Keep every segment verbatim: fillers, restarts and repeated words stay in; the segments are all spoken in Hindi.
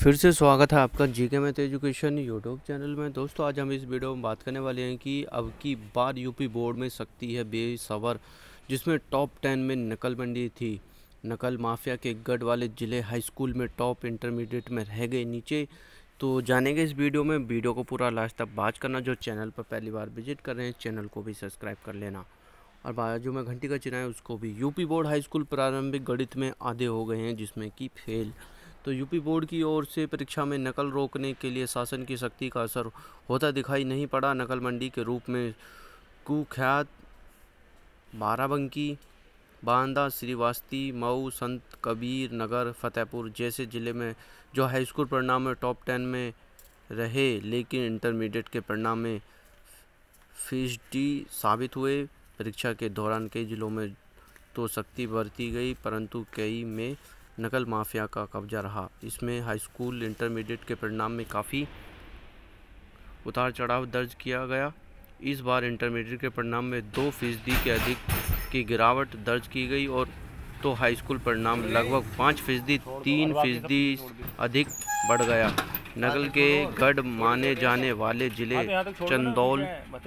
फिर से स्वागत है आपका GK math education YouTube channel में। दोस्तों आज हम इस वीडियो में बात करने वाले हैं कि अब की बार यूपी बोर्ड में सकती है बेसबर, जिसमें टॉप टेन में नकलबंदी थी। नकल माफिया के गढ़ वाले ज़िले हाई स्कूल में टॉप इंटरमीडिएट में रह गए नीचे। तो जानेंगे इस वीडियो में, वीडियो को पूरा लास्ट तक वॉच करना। जो चैनल पर पहली बार विजिट कर रहे हैं चैनल को भी सब्सक्राइब कर लेना और बाजू में घंटी का चिन्ह है उसको भी। यूपी बोर्ड हाई स्कूल प्रारंभिक गणित में आधे हो गए हैं जिसमें कि फेल। तो यूपी बोर्ड की ओर से परीक्षा में नकल रोकने के लिए शासन की सख्ती का असर होता दिखाई नहीं पड़ा। नकल मंडी के रूप में कुख्यात बाराबंकी, बांदा, श्रीवास्ती, मऊ, संत कबीर नगर, फतेहपुर जैसे ज़िले में जो हाई स्कूल परिणाम में टॉप टेन में रहे, लेकिन इंटरमीडिएट के परिणाम में फीसदी साबित हुए। परीक्षा के दौरान कई जिलों में तो सख्ती बरती गई, परंतु कई में नकल माफिया का कब्जा रहा। इसमें हाई स्कूल इंटरमीडिएट के परिणाम में काफ़ी उतार चढ़ाव दर्ज किया गया। इस बार इंटरमीडिएट के परिणाम में दो फीसदी के अधिक की गिरावट दर्ज की गई और तो हाई स्कूल परिणाम लगभग पाँच फीसदी तीन फीसदी अधिक बढ़ गया। नकल के गढ़ माने जाने वाले जिले चंदौल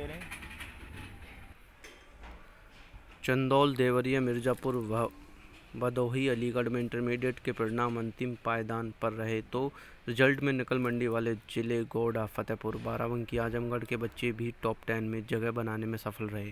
चंदौल देवरिया, मिर्ज़ापुर, भदोही, अलीगढ़ में इंटरमीडिएट के परिणाम अंतिम पायदान पर रहे। तो रिजल्ट में नकल मंडी वाले जिले गोड्डा, फतेहपुर, बाराबंकी, आजमगढ़ के बच्चे भी टॉप टेन में जगह बनाने में सफल रहे।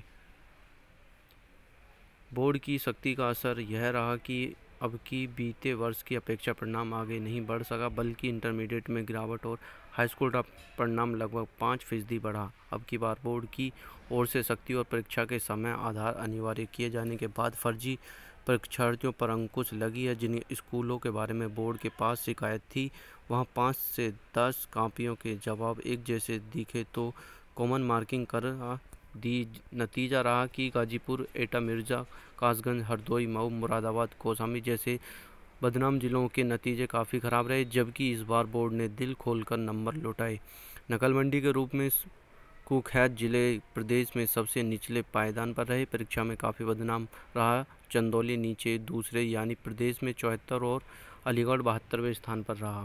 बोर्ड की सख्ती का असर यह रहा कि अब की बीते वर्ष की अपेक्षा परिणाम आगे नहीं बढ़ सका, बल्कि इंटरमीडिएट में गिरावट और हाई स्कूल का परिणाम लगभग पाँच फीसदी बढ़ा। अब की बार बोर्ड की ओर से सख्ती और परीक्षा के समय आधार अनिवार्य किए जाने के बाद फर्जी परीक्षार्थियों पर अंकुश लगी है। जिन स्कूलों के बारे में बोर्ड के पास शिकायत थी, वहां पाँच से दस कॉपियों के जवाब एक जैसे दिखे तो कॉमन मार्किंग कर दी। नतीजा रहा कि गाजीपुर, एटा, मिर्ज़ा, कासगंज, हरदोई, मऊ, मुरादाबाद, कौसामी जैसे बदनाम जिलों के नतीजे काफ़ी ख़राब रहे, जबकि इस बार बोर्ड ने दिल खोलकर नंबर लौटाए। नकलमंडी के रूप में कुख्यात जिले प्रदेश में सबसे निचले पायदान पर रहे। परीक्षा में काफ़ी बदनाम रहा। चंदौली नीचे दूसरे यानी प्रदेश में चौहत्तर और अलीगढ़ बहत्तरवें स्थान पर रहा।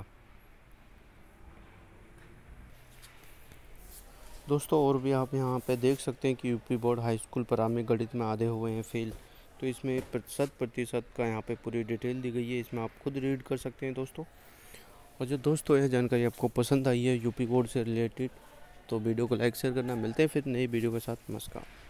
दोस्तों और भी आप यहाँ पे देख सकते हैं कि यूपी बोर्ड हाई स्कूल प्रारंभिक गणित में आधे हुए हैं फेल। तो इसमें शत प्रतिशत का यहाँ पे पूरी डिटेल दी गई है, इसमें आप खुद रीड कर सकते हैं दोस्तों। और जो दोस्तों यह जानकारी आपको पसंद आई है यूपी बोर्ड से रिलेटेड, तो वीडियो को लाइक शेयर करना। मिलते हैं फिर नई वीडियो के साथ। नमस्कार।